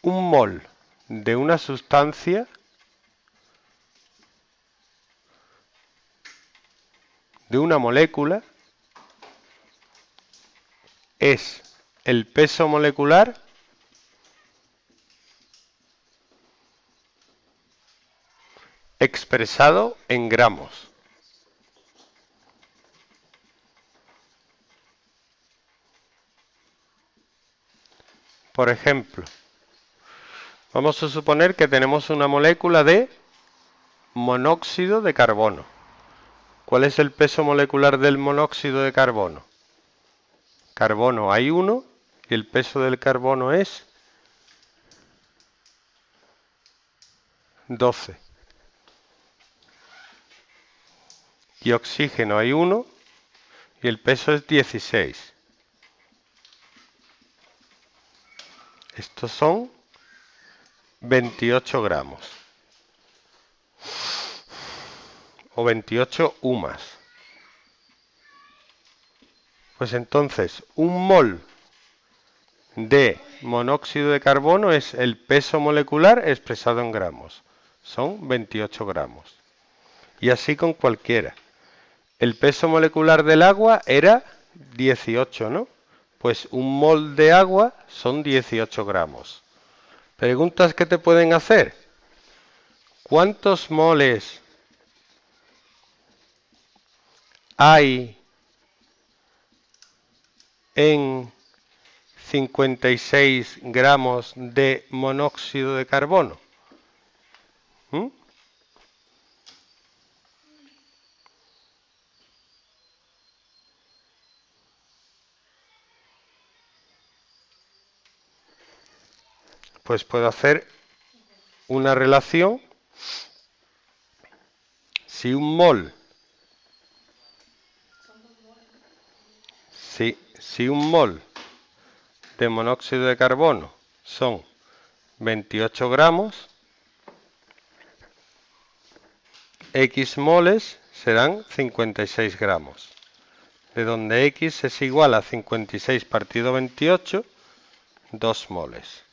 un mol de una sustancia de una molécula es el peso molecular expresado en gramos. Por ejemplo, vamos a suponer que tenemos una molécula de monóxido de carbono. ¿Cuál es el peso molecular del monóxido de carbono? Carbono hay 1 y el peso del carbono es 12. Y oxígeno hay 1 y el peso es 16. Estos son 28 gramos o 28 UMAS. Pues entonces, un mol de monóxido de carbono es el peso molecular expresado en gramos. Son 28 gramos. Y así con cualquiera. El peso molecular del agua era 18, ¿no? Pues un mol de agua son 18 gramos. Preguntas que te pueden hacer. ¿Cuántos moles hay en 56 gramos de monóxido de carbono? ¿Mm? Pues puedo hacer una relación. Si un mol de monóxido de carbono son 28 gramos, X moles serán 56 gramos, de donde X es igual a 56 partido 28, 2 moles.